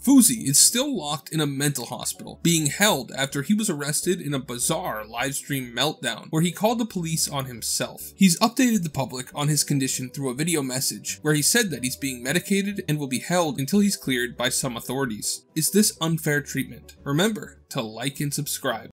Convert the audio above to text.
Fousey is still locked in a mental hospital, being held after he was arrested in a bizarre livestream meltdown where he called the police on himself. He's updated the public on his condition through a video message where he said that he's being medicated and will be held until he's cleared by some authorities. Is this unfair treatment? Remember to like and subscribe.